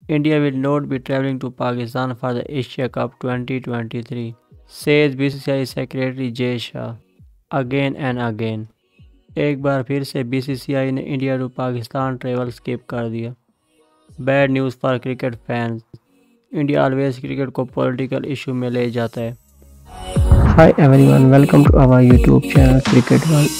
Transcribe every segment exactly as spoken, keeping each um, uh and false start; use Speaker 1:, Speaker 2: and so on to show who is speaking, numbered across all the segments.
Speaker 1: India will not be travelling to Pakistan for the Asia Cup twenty twenty-three, says B C C I Secretary Jay Shah again and again. एक बार फिर से B C C I ने India to Pakistan travel skip कर दिया। Bad news for cricket fans. India always cricket को political issue में ले जाता है। Hi everyone, welcome to our YouTube channel cricket world.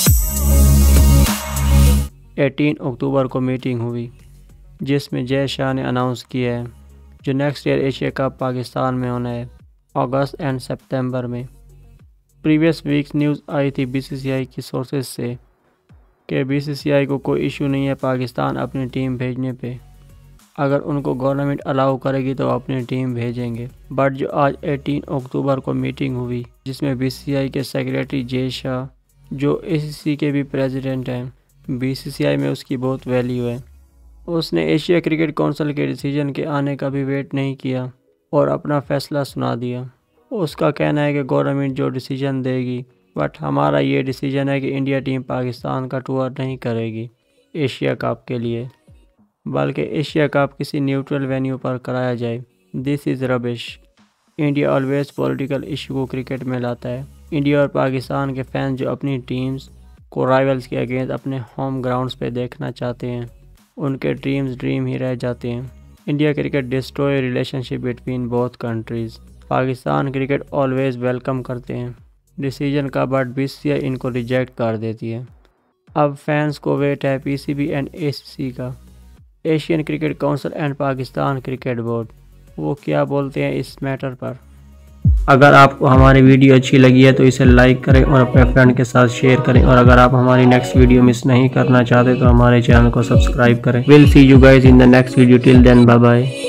Speaker 1: अठारह अक्टूबर को मीटिंग हुई जिसमें जय शाह ने अनाउंस किया है जो next year Asia Cup Pakistan में होना है अगस्त एंड सितंबर में। प्रीवियस वीक्स न्यूज़ आई थी बीसीसीआई की सोर्सेज से कि बीसीसीआई को कोई इशू नहीं है पाकिस्तान अपनी टीम भेजने पे, अगर उनको गवर्नमेंट अलाउ करेगी तो अपनी टीम भेजेंगे। बट जो आज अठारह अक्टूबर को मीटिंग हुई जिसमें बीसीसीआई के सेक्रेटरी जय शाह जो एसीसी के भी प्रेसिडेंट हैं, बीसीसीआई में उसकी बहुत वैल्यू है, उसने एशिया क्रिकेट काउंसिल के डिसीजन के आने का भी वेट नहीं किया और अपना फैसला सुना दिया। उसका कहना है कि गवर्नमेंट जो डिसीजन देगी, बट हमारा ये डिसीजन है कि इंडिया टीम पाकिस्तान का टूर नहीं करेगी एशिया कप के लिए, बल्कि एशिया कप किसी न्यूट्रल वेन्यू पर कराया जाए। This is rubbish. India always political issue को क्रिकेट में लाता है। इंडिया और पाकिस्तान के फैंस जो अपनी टीम्स को राइवल्स के अगेंस्ट अपने होम ग्राउंड्स पे देखना चाहते हैं, उनके ड्रीम्स ड्रीम ही रह जाते हैं। India cricket destroy relationship between both countries. Pakistan cricket always welcome करते हैं डिसीजन का, बट बीसीसीआई इनको रिजेक्ट कर देती है। अब फैंस को वेट है पीसीबी एंड एसीसी का, Asian cricket council and Pakistan cricket board, वो क्या बोलते हैं इस मैटर पर। अगर आपको हमारी वीडियो अच्छी लगी है तो इसे लाइक करें और अपने फ्रेंड के साथ शेयर करें, और अगर आप हमारी नेक्स्ट वीडियो मिस नहीं करना चाहते तो हमारे चैनल को सब्सक्राइब करें। Will see you guys in the next video. Till then bye bye.